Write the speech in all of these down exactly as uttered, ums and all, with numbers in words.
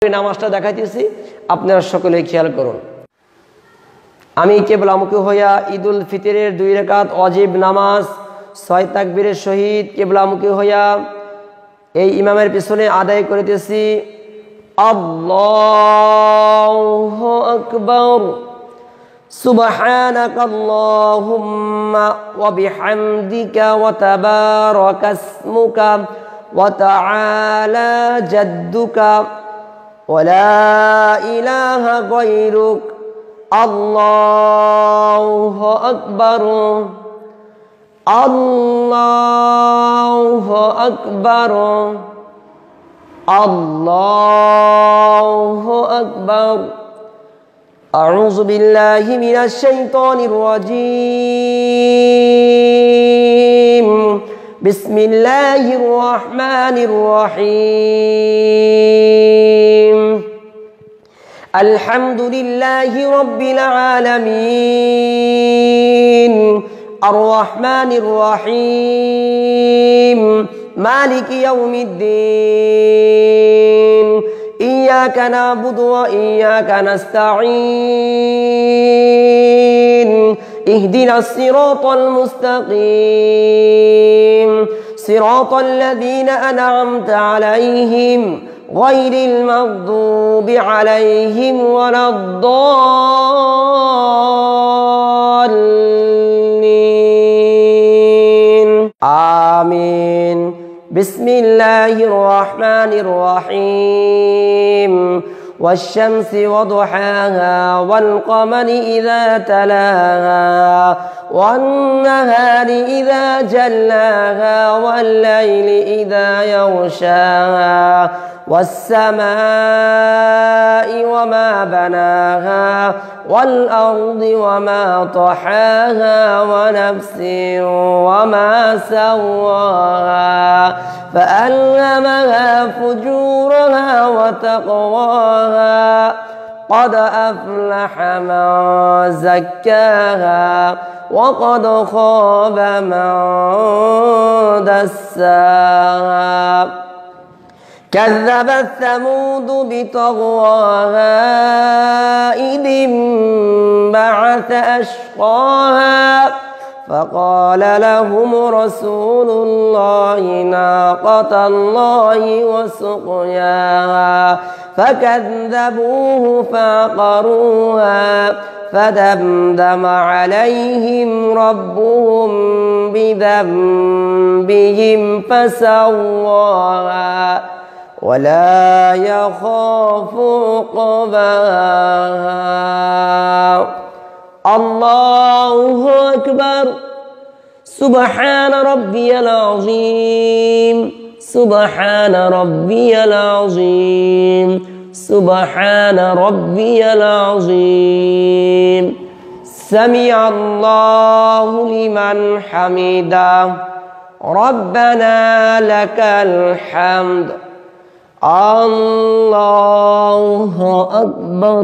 নামাজটা দেখাইতেছি, আপনারা সকলে খেয়াল করুন। আমি কিবলামুখী হইয়া ঈদুল ফিতরের দুই রাকাত ওয়াজিব নামাজ ছয় তাকবীরের সহিত কিবলামুখী হইয়া এই ইমামের পিছনে আদায় করিতেছি। আল্লাহু আকবার। সুবহানাকাল্লাহুম্মা ওয়া বিহামদিকা ওয়া তাবারাকা ইসমুকা ওয়া তাআলা জাদ্দুকা ওয়া লা ইলাহা গায়রুক। আল্লাহু আকবার। আল্লাহু আকবার। আল্লাহু আকবার। আউযু বিল্লাহি মিনাশ শাইতানির রাজীম। বিসমিল্লাহির রহমানির রহিম। আলহামদুলিল্লাহি রাব্বিল আলামিন। আর-রহমানির রহিম। মালিকি ইয়াউমিদ্দিন। ইয়্যাকা না'বুদু ওয়া ইয়্যাকা নাস্তাঈন। ইহদিনাস সিরাতাল মুস্তাকিম। সিরাতাল লাযীনা আন'আমতা আলাইহিম গায়রিল মাগদুবি আলাইহিম ওয়ালাদ-দাল্লিন। আমিন। বিসমিল্লাহির রহমানির রহিম। والشمس وضحاها والقمر إذا تلاها والنهار إذا جلاها والليل إذا يغشاها والسماء وما بناها والأرض وما طحاها ونفس وما سواها فألهمها فجورها وتقواها قد أفلح من زكاها وقد خاب من دساها كذبت ثمود بطغواها إذ انبعث أشقاها فقال لهم رسول الله ناقة الله وسقياها فكذبوه فعقروها فدمدم عليهم ربهم بذنبهم فسواها ولا يخاف عقباها. الله أكبر. سبحان ربي العظيم. سبحان ربي العظيم. سبحان ربي العظيم. سمع الله لمن حمده. ربنا لك الحمد. الله أكبر.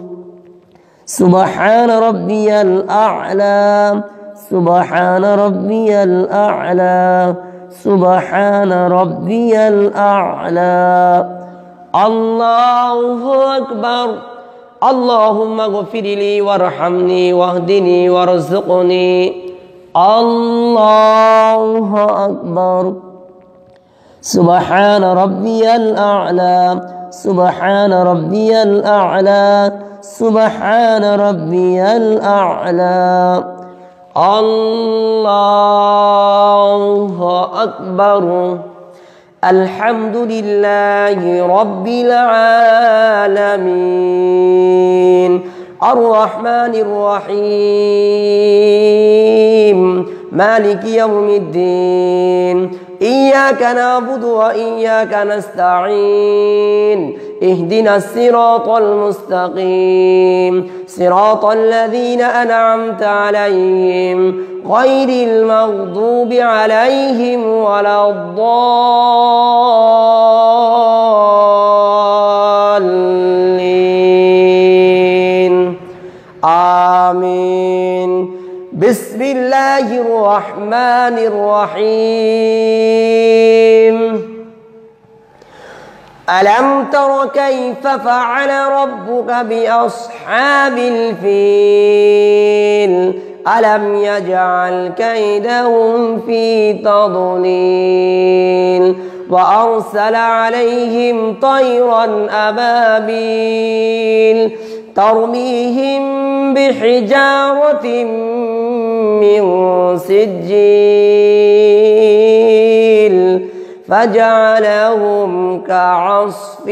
سبحان ربي الأعلى. سبحان ربي الأعلى. سبحان ربي الأعلى. الله أكبر. اللهم اغفر لي وارحمني واهدني وارزقني. الله أكبر. سبحان ربي الأعلى. سبحان ربي الأعلى. سبحان ربي الأعلى. الله أكبر. الحمد لله رب العالمين. الرحمن الرحيم. مالك يوم الدين. إياك نعبد وإياك نستعين. اهدنا الصراط المستقيم. صراط الذين أنعمت عليهم غير المغضوب عليهم ولا الضالين. آمين. بسم الله الرحمن الرحيم. ألم تر كيف فعل ربك بأصحاب الفيل ألم يجعل كيدهم في تضليل وأرسل عليهم طيرا أبابيل ترميهم بحجارة من سجيل فجعلهم كعصف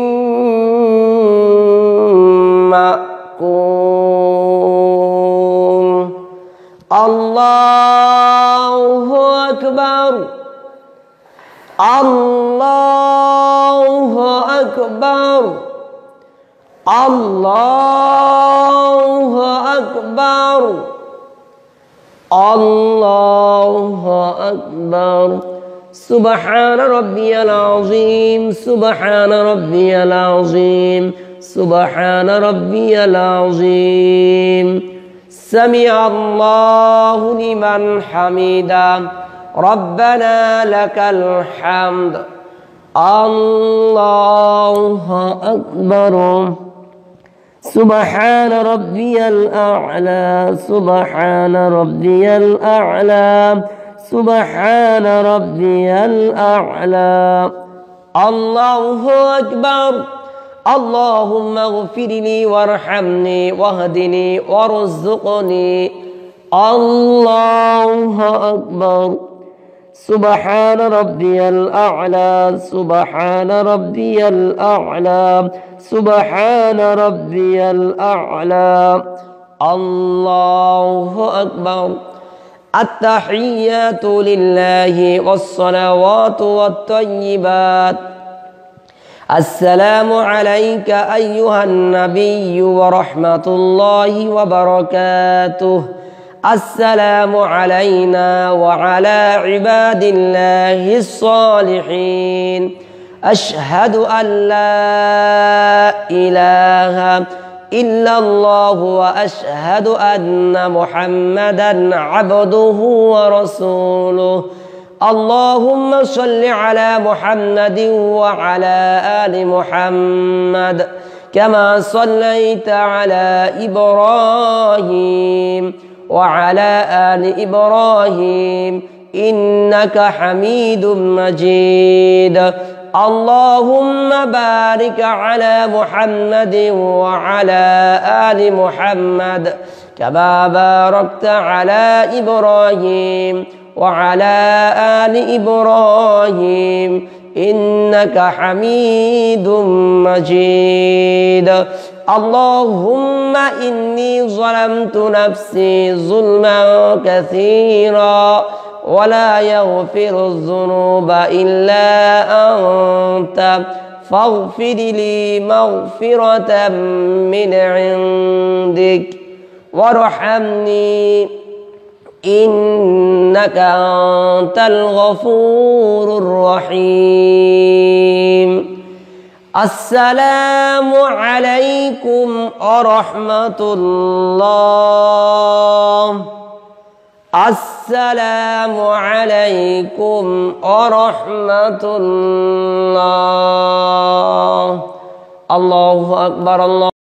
مأكول الله أكبر الله أكبر الله أكبر الله أكبر سبحان ربي العظيم سبحان ربي العظيم سبحان ربي العظيم سمع الله لمن حمده ربنا لك الحمد الله أكبر سبحان ربي الأعلى سبحان ربي الأعلى سبحان ربي الأعلى الله أكبر اللهم اغفر لي وارحمني واهدني وارزقني الله أكبر سبحان ربي الأعلى سبحان ربي الأعلى سبحان ربي الأعلى الله أكبر التحيات لله والصلوات والطيبات السلام عليك أيها النبي ورحمة الله وبركاته السلام علينا وعلى عباد الله الصالحين أشهد أن لا إله إلا الله وأشهد أن محمدًا عبده ورسوله اللهم صل على محمد وعلى آل محمد كما صليت على إبراهيم وعلى آل إبراهيم إنك حميد مجيد اللهم بارك على محمد وعلى آل محمد كما باركت على إبراهيم وعلى آل إبراهيم إنك حميد مجيد اللهم إني ظلمت نفسي ظلما كثيرا ولا يغفر الذنوب إلا أنت فاغفر لي مغفرة من عندك وارحمني إنك أنت الغفور الرحيم السلام عليكم ورحمة الله السلام عليكم ورحمة الله الله أكبر الله